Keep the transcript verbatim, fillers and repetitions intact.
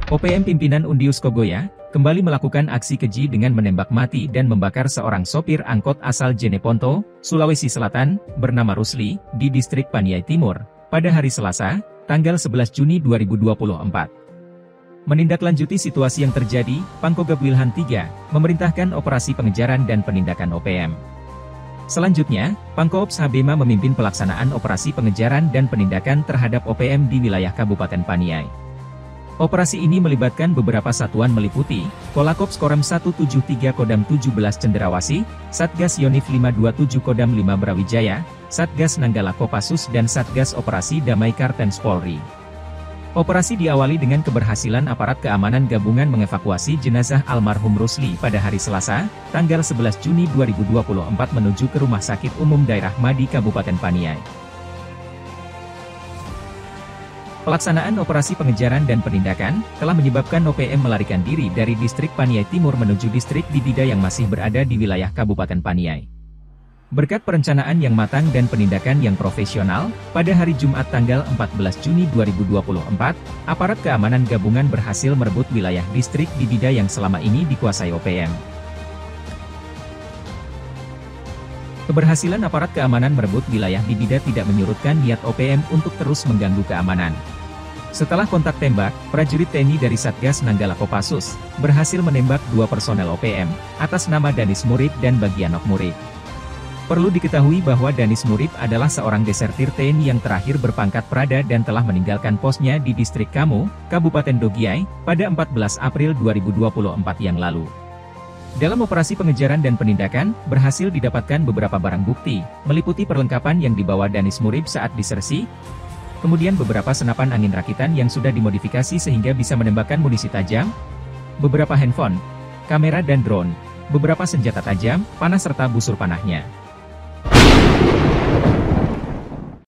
O P M pimpinan Undius Kogoya, kembali melakukan aksi keji dengan menembak mati dan membakar seorang sopir angkot asal Jeneponto, Sulawesi Selatan, bernama Rusli, di distrik Paniai Timur, pada hari Selasa, tanggal sebelas Juni dua ribu dua puluh empat. Menindaklanjuti situasi yang terjadi, Pangkogab Wilhan tiga, memerintahkan operasi pengejaran dan penindakan O P M. Selanjutnya, Pangkoops Habema memimpin pelaksanaan operasi pengejaran dan penindakan terhadap O P M di wilayah Kabupaten Paniai. Operasi ini melibatkan beberapa satuan meliputi, Kolakops Korem seratus tujuh puluh tiga Kodam tujuh belas Cenderawasih, Satgas Yonif lima dua tujuh Kodam lima Brawijaya, Satgas Nanggala Kopassus dan Satgas Operasi Damai Kartens Polri. Operasi diawali dengan keberhasilan aparat keamanan gabungan mengevakuasi jenazah almarhum Rusli pada hari Selasa, tanggal sebelas Juni dua ribu dua puluh empat menuju ke Rumah Sakit Umum Daerah Madi Kabupaten Paniai. Pelaksanaan operasi pengejaran dan penindakan, telah menyebabkan O P M melarikan diri dari distrik Paniai Timur menuju distrik Dibida yang masih berada di wilayah Kabupaten Paniai. Berkat perencanaan yang matang dan penindakan yang profesional, pada hari Jumat tanggal empat belas Juni dua ribu dua puluh empat, aparat keamanan gabungan berhasil merebut wilayah distrik Dibida yang selama ini dikuasai O P M. Keberhasilan aparat keamanan merebut wilayah Dibida tidak menyurutkan niat O P M untuk terus mengganggu keamanan. Setelah kontak tembak, prajurit T N I dari Satgas Nanggala Kopassus berhasil menembak dua personel O P M atas nama Danis Murib dan Bagianok Murib. Perlu diketahui bahwa Danis Murib adalah seorang desertir T N I yang terakhir berpangkat Prada dan telah meninggalkan posnya di distrik Kamu, Kabupaten Dogiai, pada empat belas April dua ribu dua puluh empat yang lalu. Dalam operasi pengejaran dan penindakan, berhasil didapatkan beberapa barang bukti, meliputi perlengkapan yang dibawa Danis Murib saat disersi, kemudian beberapa senapan angin rakitan yang sudah dimodifikasi sehingga bisa menembakkan munisi tajam, beberapa handphone, kamera dan drone, beberapa senjata tajam, panah serta busur panahnya.